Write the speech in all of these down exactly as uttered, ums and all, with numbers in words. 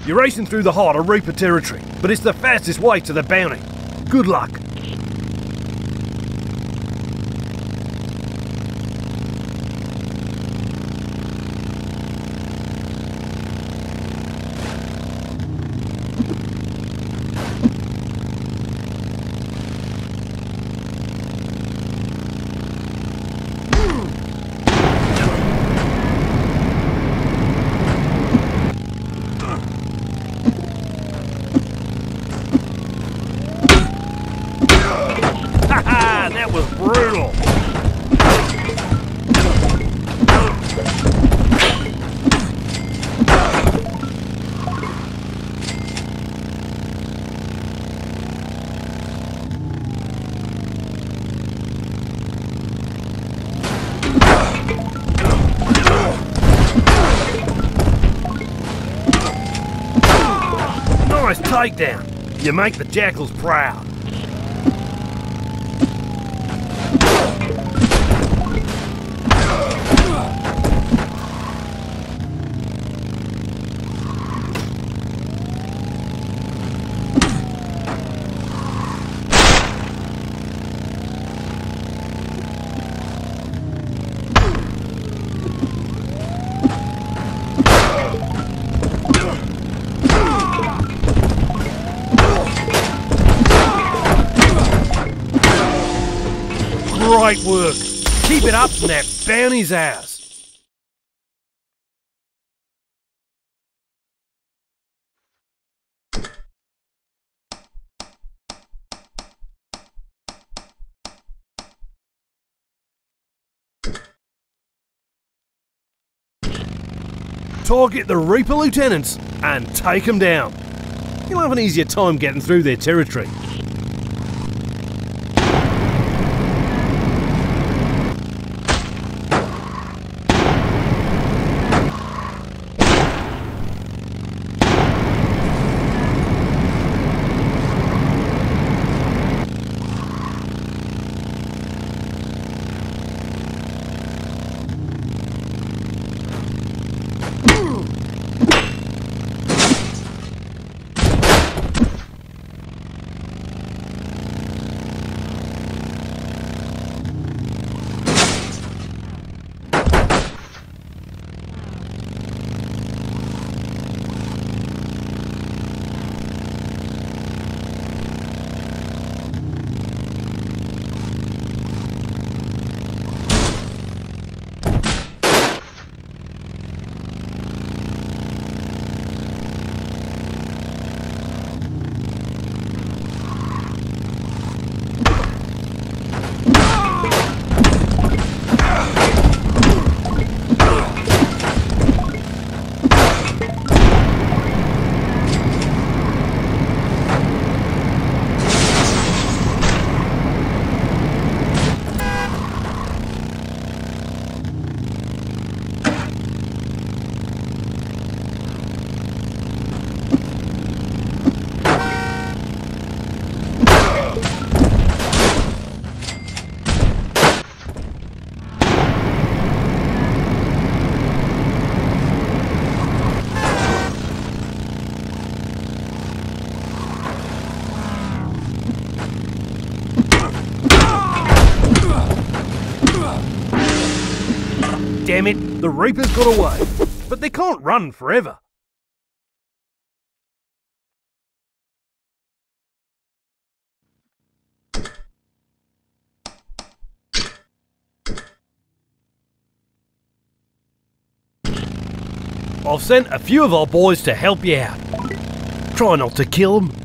You're racing through the heart of Reaper territory, but it's the fastest way to the bounty. Good luck. That was brutal. Nice takedown. You make the jackals proud. Great work. Keep it up and that bounty's ours. Target the Reaper lieutenants and take them down. You'll have an easier time getting through their territory. Damn it, the Reapers got away. But they can't run forever. I've sent a few of our boys to help you out. Try not to kill them.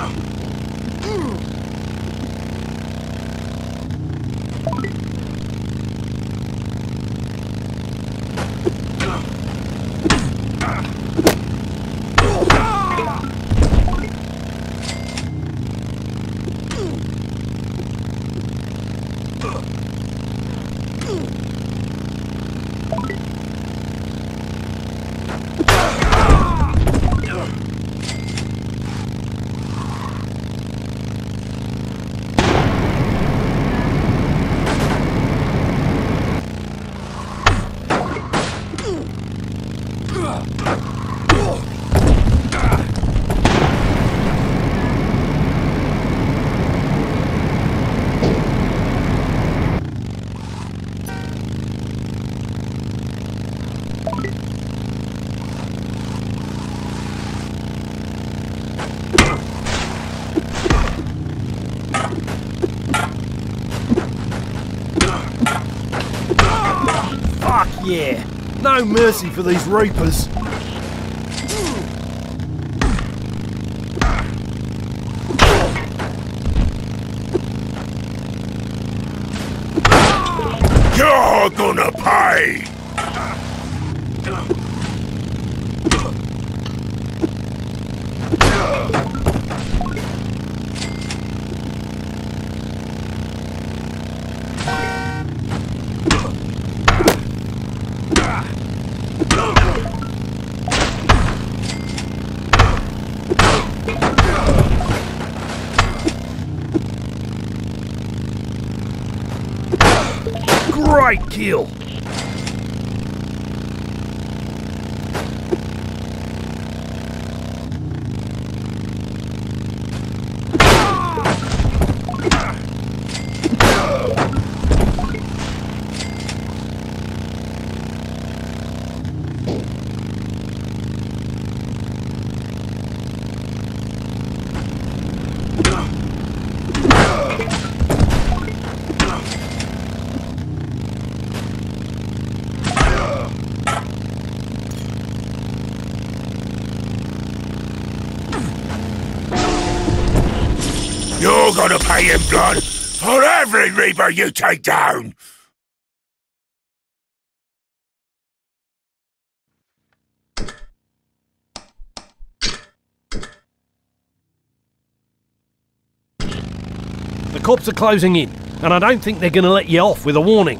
Fuck yeah! No mercy for these reapers. You're gonna pay! Great kill! You're gonna pay in blood for every Reaper you take down! The cops are closing in, and I don't think they're going to let you off with a warning.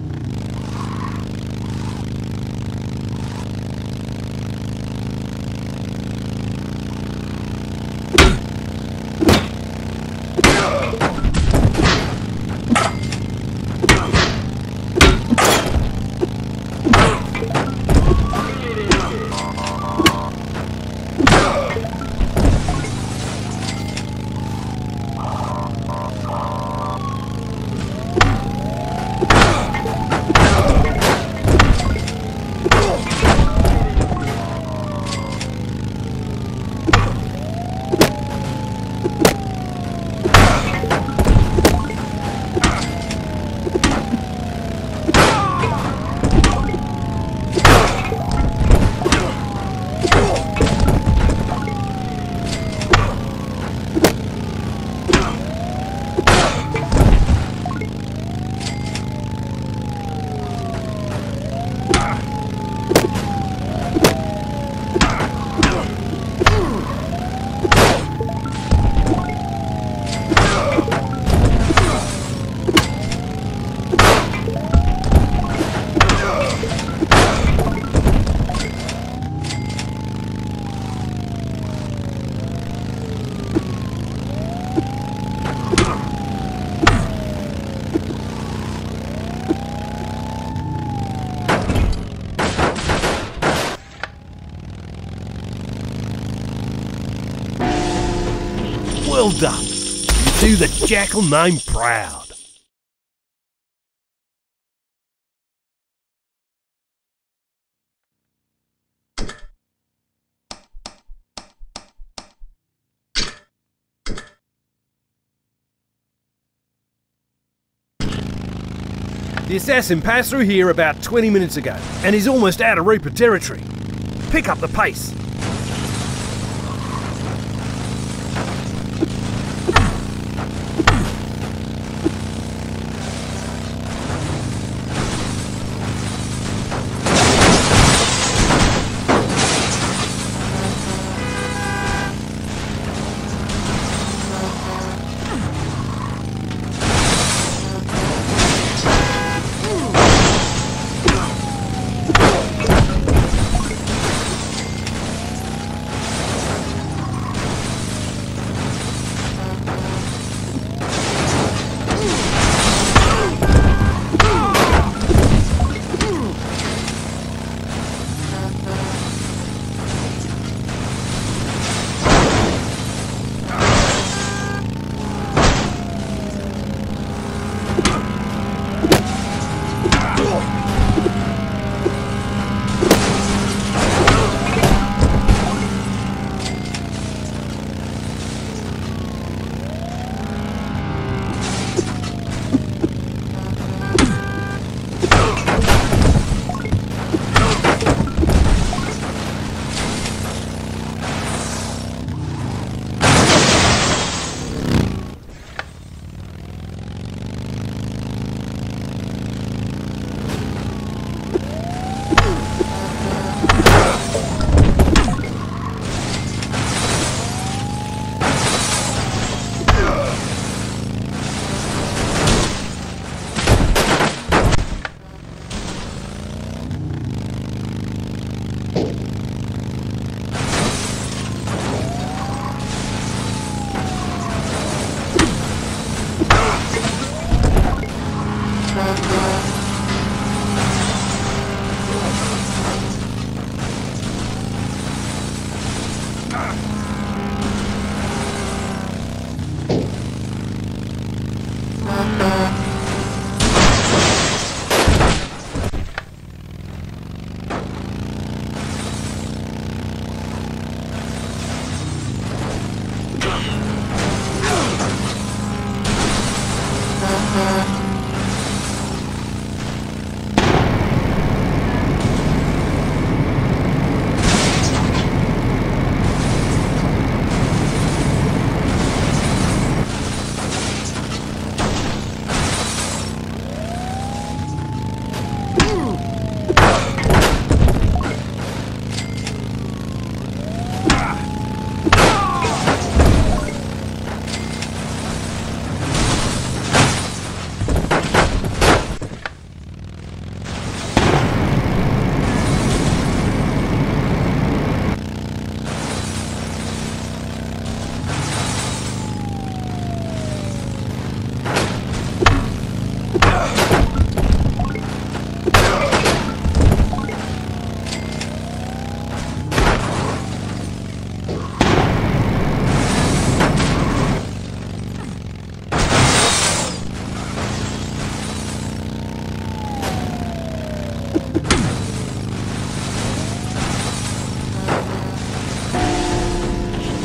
Well done. You do the jackal name proud. The assassin passed through here about twenty minutes ago, and he's almost out of Reaper territory. Pick up the pace.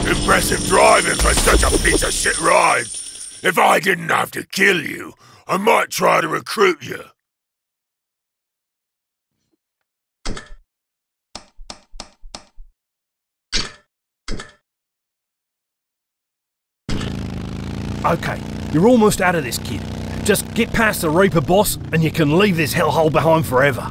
Impressive driving for such a piece of shit ride. If I didn't have to kill you, I might try to recruit you. Okay, you're almost out of this, kid. Just get past the Reaper boss and you can leave this hellhole behind forever.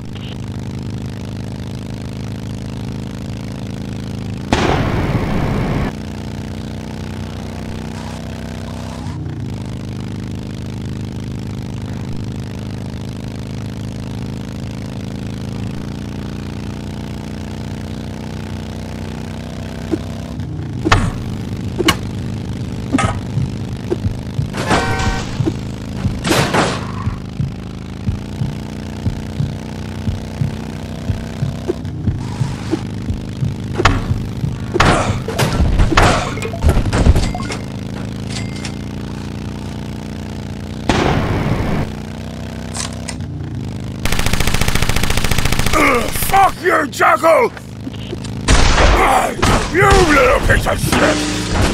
Fuck you, Jackal! You little piece of shit!